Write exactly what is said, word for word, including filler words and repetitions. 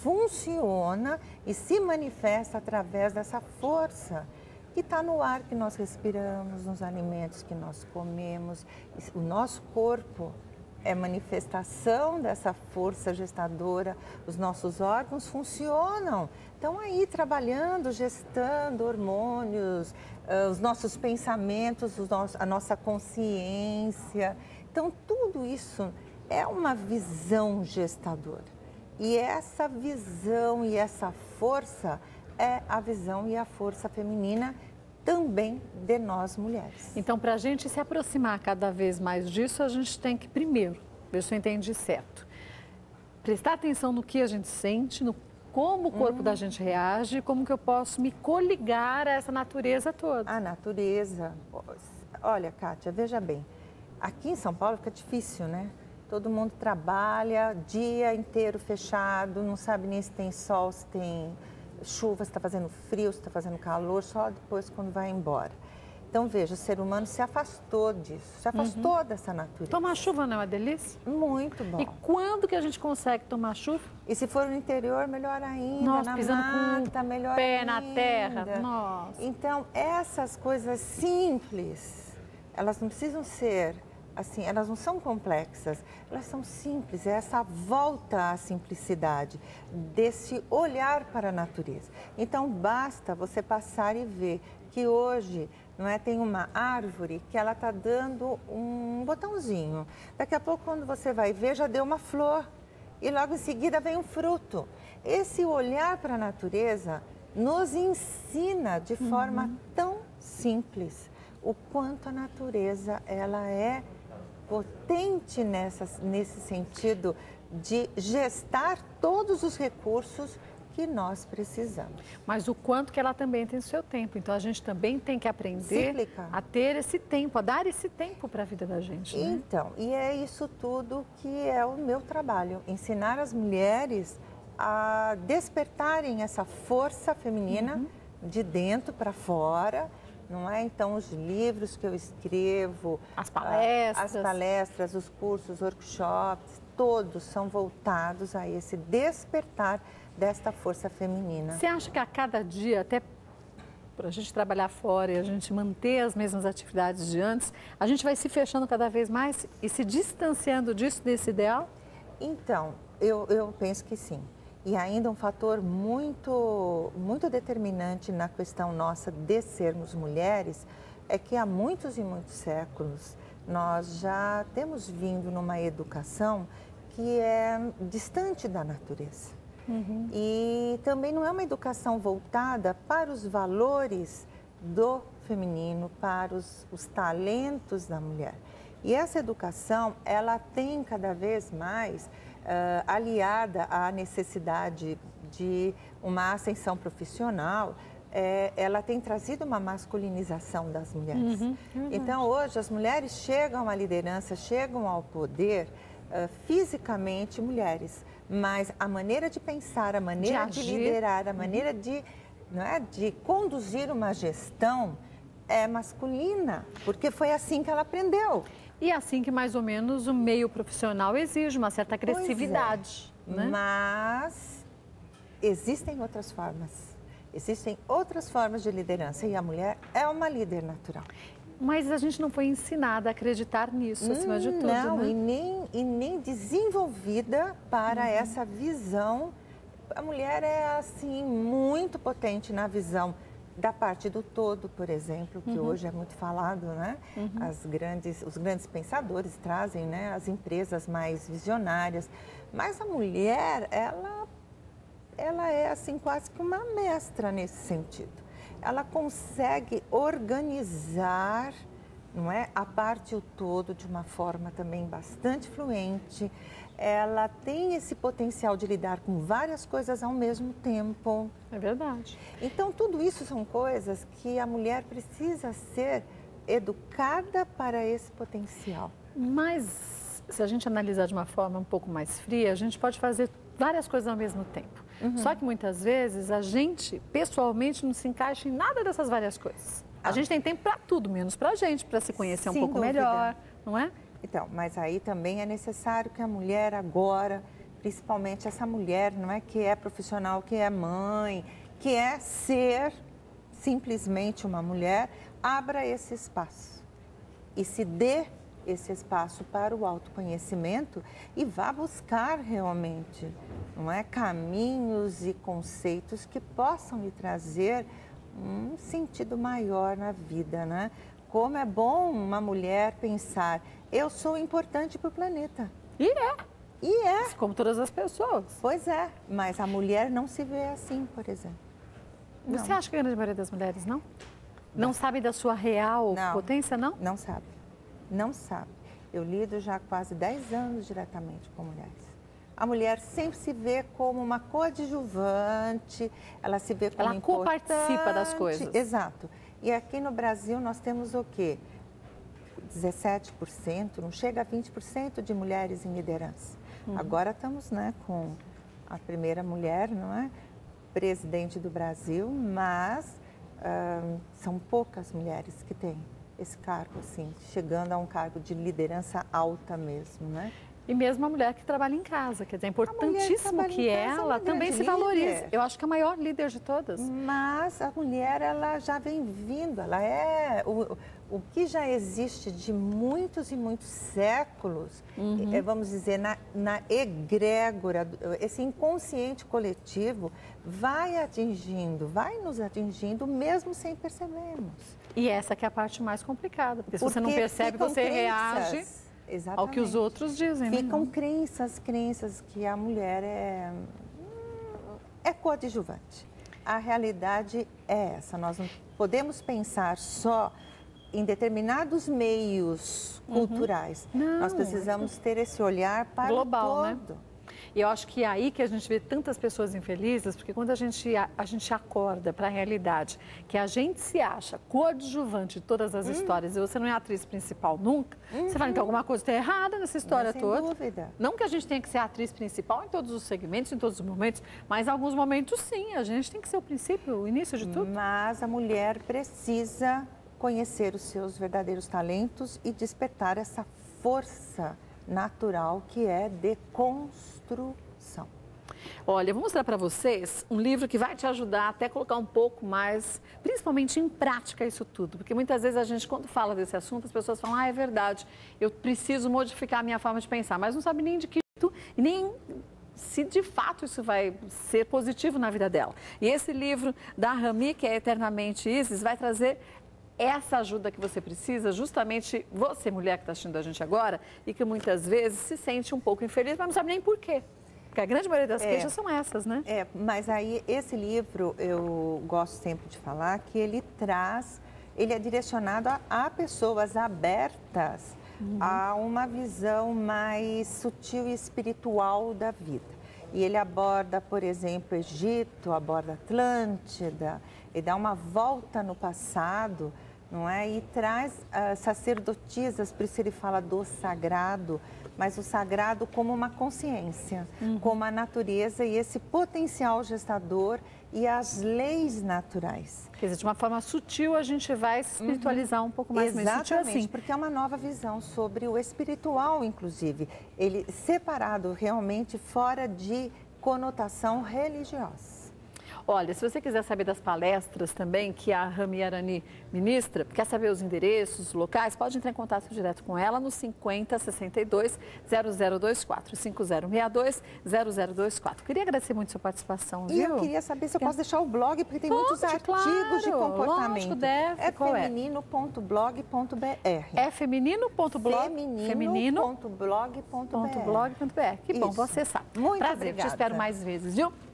funciona e se manifesta através dessa força que está no ar que nós respiramos, nos alimentos que nós comemos. O nosso corpo é manifestação dessa força gestadora, os nossos órgãos funcionam. Estão aí trabalhando, gestando hormônios, uh, os nossos pensamentos, os nossos, a nossa consciência. Então, tudo isso é uma visão gestadora. E essa visão e essa força é a visão e a força feminina também de nós mulheres. Então, para a gente se aproximar cada vez mais disso, a gente tem que, primeiro, ver se eu entendi certo, prestar atenção no que a gente sente, no como o corpo hum. da gente reage, como que eu posso me coligar a essa natureza toda. A natureza. Olha, Kátia, veja bem, aqui em São Paulo fica difícil, né? Todo mundo trabalha dia inteiro fechado, não sabe nem se tem sol, se tem chuva, se está fazendo frio, se está fazendo calor, só depois quando vai embora. Então, veja, o ser humano se afastou disso, se afastou uhum. dessa natureza. Tomar chuva não é uma delícia? Muito bom. E quando que a gente consegue tomar chuva? E se for no interior, melhor ainda. Nossa, na pisando mata, com o melhor pé ainda. na terra. Nossa. Então, essas coisas simples, elas não precisam ser, assim, elas não são complexas, elas são simples, é essa volta à simplicidade, desse olhar para a natureza. Então, basta você passar e ver que hoje, não é, tem uma árvore que ela está dando um botãozinho. Daqui a pouco, quando você vai ver, já deu uma flor e logo em seguida vem um fruto. Esse olhar para a natureza nos ensina de forma uhum. tão simples o quanto a natureza ela é potente nessa, nesse sentido de gestar todos os recursos que nós precisamos. Mas o quanto que ela também tem o seu tempo. Então, a gente também tem que aprender Cíclica. a ter esse tempo, a dar esse tempo para a vida da gente. Né? Então, e é isso tudo que é o meu trabalho. Ensinar as mulheres a despertarem essa força feminina uhum. de dentro para fora, não é? Então, os livros que eu escrevo, as palestras, as palestras, os cursos, workshops, todos são voltados a esse despertar desta força feminina. Você acha que a cada dia, até para a gente trabalhar fora e a gente manter as mesmas atividades de antes, a gente vai se fechando cada vez mais e se distanciando disso, desse ideal? Então, eu, eu penso que sim. E ainda um fator muito, muito determinante na questão nossa de sermos mulheres é que há muitos e muitos séculos nós já temos vindo numa educação que é distante da natureza. Uhum. E também não é uma educação voltada para os valores do feminino, para os, os talentos da mulher. E essa educação, ela tem cada vez mais uh, aliada à necessidade de uma ascensão profissional, é, ela tem trazido uma masculinização das mulheres. Uhum, uhum. Então, hoje, as mulheres chegam à liderança, chegam ao poder, uh, fisicamente mulheres, mas a maneira de pensar, a maneira de, de liderar, a maneira uhum. de, não é, de conduzir uma gestão é masculina, porque foi assim que ela aprendeu. E assim que mais ou menos o meio profissional exige uma certa agressividade. É. Né? Mas existem outras formas, existem outras formas de liderança e a mulher é uma líder natural. Mas a gente não foi ensinada a acreditar nisso, acima hum, de tudo, Não, né? e, nem, e nem desenvolvida para uhum. essa visão. A mulher é, assim, muito potente na visão da parte do todo, por exemplo, que uhum. hoje é muito falado, né? Uhum. As grandes, os grandes pensadores trazem, né? As empresas mais visionárias. Mas a mulher, ela, ela é, assim, quase que uma mestra nesse sentido. Ela consegue organizar, não é, a parte e o todo de uma forma também bastante fluente. Ela tem esse potencial de lidar com várias coisas ao mesmo tempo. É verdade. Então, tudo isso são coisas que a mulher precisa ser educada para esse potencial. Mas, se a gente analisar de uma forma um pouco mais fria, a gente pode fazer várias coisas ao mesmo tempo. Uhum. Só que muitas vezes a gente, pessoalmente, não se encaixa em nada dessas várias coisas. Ah. A gente tem tempo para tudo, menos para a gente, para se conhecer um Sem pouco dúvida. melhor, não é? Então, mas aí também é necessário que a mulher agora principalmente essa mulher, não é, que é profissional, que é mãe, que é ser simplesmente uma mulher, abra esse espaço e se dê esse espaço para o autoconhecimento e vá buscar realmente, não é, caminhos e conceitos que possam lhe trazer um sentido maior na vida, né? Como é bom uma mulher pensar, eu sou importante para o planeta. E é. E é. Como todas as pessoas. Pois é, mas a mulher não se vê assim, por exemplo. Você Não. acha que a grande maioria das mulheres não? Não, não sabe da sua real não. potência, não? Não sabe. Não sabe. Eu lido já há quase dez anos diretamente com mulheres. A mulher sempre se vê como uma coadjuvante, ela se vê como ela importante. Ela coparticipa das coisas. Exato. E aqui no Brasil nós temos o quê? dezessete por cento, não chega a vinte por cento de mulheres em liderança. Uhum. Agora estamos, né, com a primeira mulher, não é, presidente do Brasil, mas uh, são poucas mulheres que têm esse cargo, assim, chegando a um cargo de liderança alta mesmo, né? E mesmo a mulher que trabalha em casa, quer dizer, é importantíssimo que, que ela é também se valorize. Líder. Eu acho que é a maior líder de todas. Mas a mulher, ela já vem vindo, ela é o, o que já existe de muitos e muitos séculos, uhum. é, vamos dizer, na, na egrégora, esse inconsciente coletivo vai atingindo, vai nos atingindo mesmo sem percebermos. E essa que é a parte mais complicada, porque, porque se você não percebe, você crenças. reage... Exatamente. Ao que os outros dizem. Ficam né? crenças, crenças que a mulher é, é coadjuvante. A realidade é essa. Nós não podemos pensar só em determinados meios uhum. culturais. Não, Nós precisamos ter esse olhar para global, o todo. Né? E eu acho que é aí que a gente vê tantas pessoas infelizes, porque quando a gente, a, a gente acorda para a realidade, que a gente se acha coadjuvante de todas as uhum. histórias, e você não é a atriz principal nunca, uhum. você fala, então alguma coisa está errada nessa história sem toda. Dúvida. Não que a gente tenha que ser a atriz principal em todos os segmentos, em todos os momentos, mas em alguns momentos sim, a gente tem que ser o princípio, o início de tudo. Mas a mulher precisa conhecer os seus verdadeiros talentos e despertar essa força natural que é de construção. Olha, eu vou mostrar para vocês um livro que vai te ajudar até a colocar um pouco mais, principalmente em prática, isso tudo. Porque muitas vezes a gente, quando fala desse assunto, as pessoas falam, ah, é verdade, eu preciso modificar a minha forma de pensar, mas não sabe nem de que e nem se de fato isso vai ser positivo na vida dela. E esse livro da Rami, que é Eternamente Isis, vai trazer essa ajuda que você precisa, justamente você, mulher que está assistindo a gente agora, e que muitas vezes se sente um pouco infeliz, mas não sabe nem por quê. Porque a grande maioria das é, queixas são essas, né? É, mas aí esse livro, eu gosto sempre de falar que ele traz, ele é direcionado a, a pessoas abertas uhum. a uma visão mais sutil e espiritual da vida. E ele aborda, por exemplo, Egito, aborda Atlântida, e dá uma volta no passado, não é? E traz uh, sacerdotisas, por isso ele fala do sagrado, mas o sagrado como uma consciência, uhum. como a natureza e esse potencial gestador e as leis naturais. Quer dizer, de uma forma sutil a gente vai se espiritualizar uhum. um pouco mais. Exatamente, mais sutil assim. Porque é uma nova visão sobre o espiritual, inclusive. Ele separado realmente fora de conotação religiosa. Olha, se você quiser saber das palestras também que a Rami Arani ministra, quer saber os endereços, os locais, pode entrar em contato direto com ela no cinquenta, sessenta e dois, zero zero dois quatro, cinco zero seis dois, zero zero dois quatro. Queria agradecer muito a sua participação, viu? E eu queria saber se eu posso deixar o blog, porque tem pode, muitos artigos claro, de comportamento. Lógico, deve. É feminino ponto blog ponto br. É feminino ponto blog feminino ponto blog ponto br. Que bom, vou acessar. Muito Prazer, obrigada. te espero mais vezes, viu?